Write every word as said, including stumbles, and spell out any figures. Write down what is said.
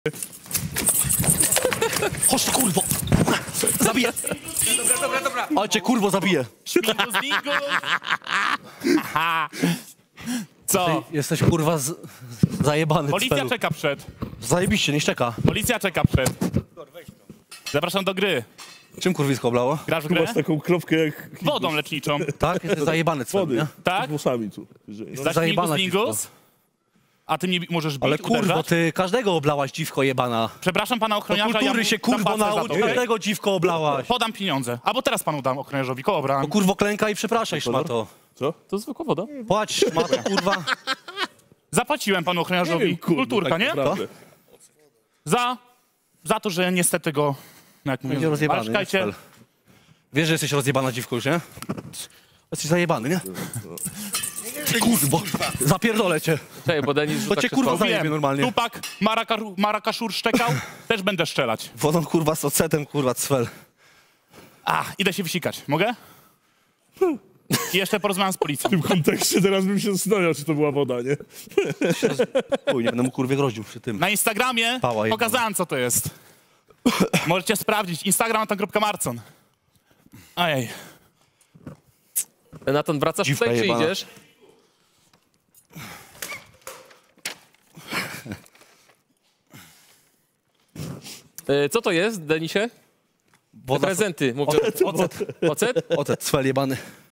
Chodź tu, kurwo! Zabiję! Dobra, dobra, dobra. Ale cię, kurwo, zabiję! Śmigus, mingus. Co? Ty jesteś, kurwa, z... zajebany. Policja celu. czeka przed. Zajebiście, niech czeka. Policja czeka przed. Zapraszam do gry. Czym kurwisko oblało? Grasz w Tu grę? masz taką kropkę jak... Wodą leczniczą. Tak? Jesteś zajebany cel, Wody. nie? Tak? Z włosami tu. Że- Za śmigus, zajebana mingus? A ty mnie bi- możesz bić, Ale kurwo, uderzać? ty każdego oblałaś, dziwko jebana. Przepraszam pana Do ochroniarza, kultury ja mu się, kurwo, zapłacę za naucz, to, okej? każdego dziwko oblałaś. Podam pieniądze. Albo teraz panu dam ochroniarzowi, koło bram. No kurwo, klęka i przepraszaj, szmato. Co? To zwykła woda. Płać, szmato, kurwa. Zapłaciłem panu ochroniarzowi. wiem, kurde, Kulturka, tak nie? naprawdę. Za, za to, że niestety go... No jak Będzie mówię, ale rozjebany, nie? czekajcie, Cel. Wiesz, że jesteś rozjebana dziwko już, nie? Jesteś zajebany, nie? Kurwo, zapierdolę cię. Czekaj, bo Denis To cię, kurwa, zajebie wiem, normalnie. Tupak, Maraka- Marakaszur szczekał, też będę strzelać. Wodą, kurwa, z ocetem, kurwa, cfel. A, idę się wysikać. Mogę? I jeszcze porozmawiam z policją. W tym kontekście teraz bym się zastanawiał, czy to była woda, nie? Chuj, nie będę mu kurwie groził przy tym. Na Instagramie Pała jebana. pokazałem, co to jest. Możecie sprawdzić. Instagram tam kropka marcon. Ojej. Natan, wracasz Dziwka tutaj, czy jebana. idziesz? E, Co to jest, Denisie? Te Woda, prezenty. Mówię. ocet, ocet, Ocet? ocet, cfel jebany.